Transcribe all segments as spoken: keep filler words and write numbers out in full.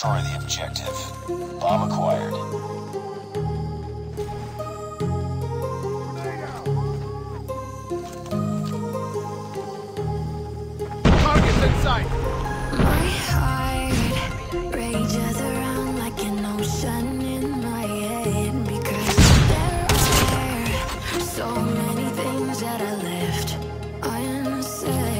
Destroy the objective. Bomb acquired. Target's in sight. My heart rages around like an ocean in my head because there are so many things that I left unsaid.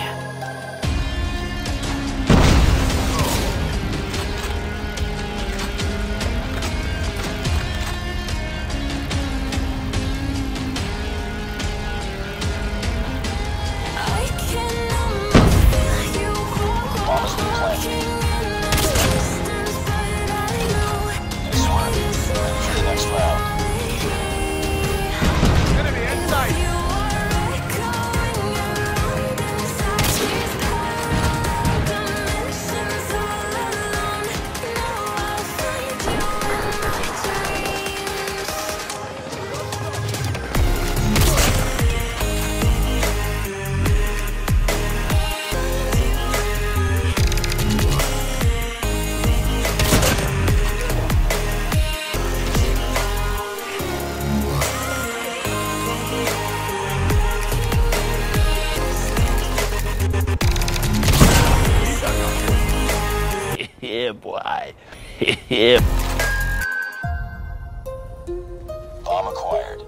Yeah, boy. Yeah. Bomb acquired.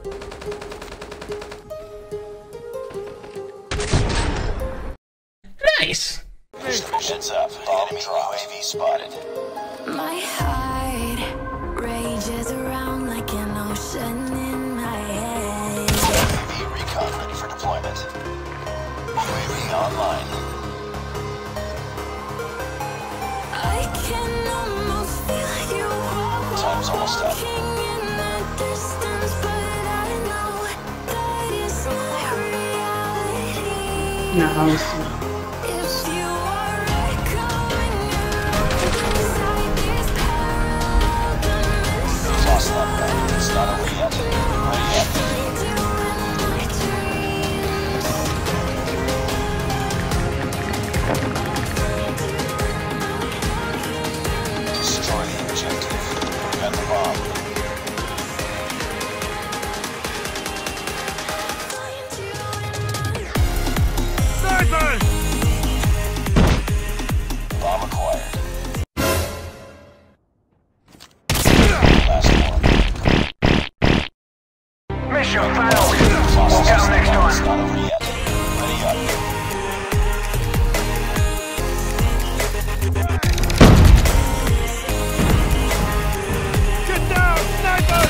Nice. Missions up. Enemy U A V spotted. My heart rages around like an ocean in my head. U A V recon ready for deployment. U A V online. I can almost feel you Time's almost up. walking in the distance, but I know that it's not reality. No, If you are echoing around inside this parallel dimension, Lost that gun. It's not over yet. Ready yet. find you in my dreams. Destroy the objective. Prevent the bomb. Sniper! Bomb acquired. Last one. Mission failed. Lost Get 'em next It's time. not over yet. Ready up. Get down, sniper!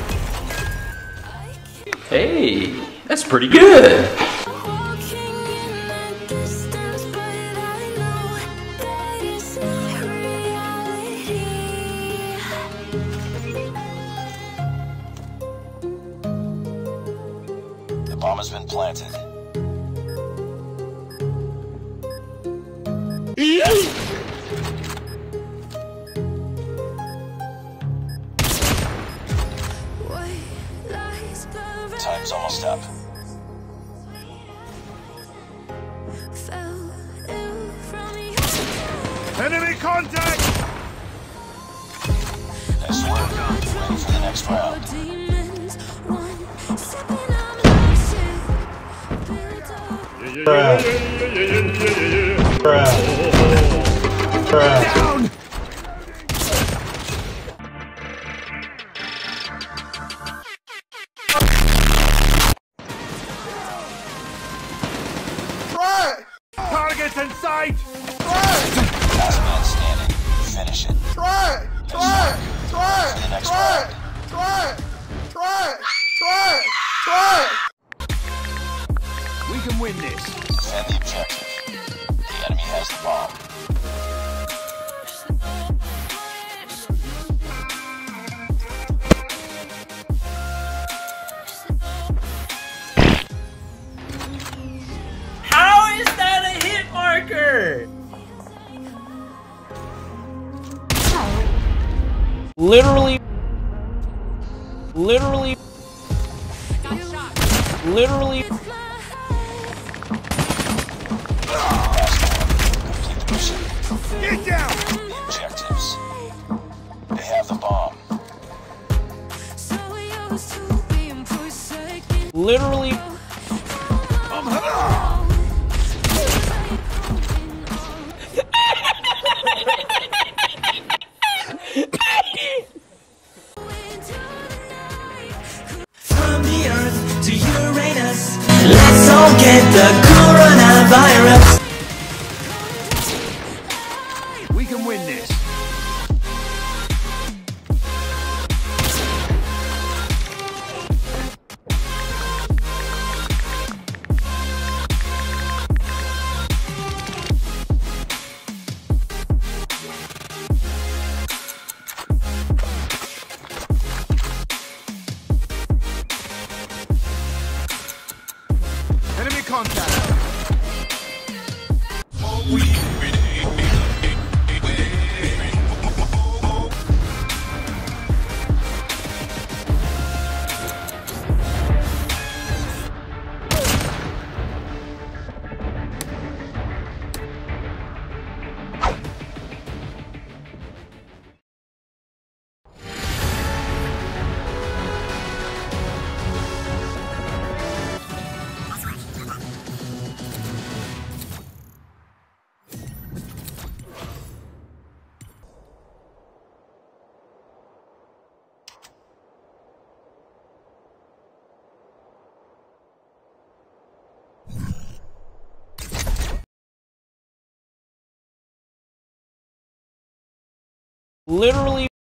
Hey, that's pretty good. Walking in the distance, but I know that it's not reality. The bomb has been planted. What lies buried Time's almost up. fell ill from your Enemy contact! Nice work. Ready for the next round. demons. One second I'm lost in build up. Down! Try! Target's in sight! Last man standing. Finish it. Try! Try! Try! For the next round. Try! Try! Try! Try! We can win this. Defend the objective. The enemy has the bomb. How is that a hit marker? Literally. Literally. Literally. Last one. Complete the mission. Get down! The objectives. has a bomb. Literally. From the Earth to Uranus, let's all get the coronavirus. We can win this. Enemy contact. Literally.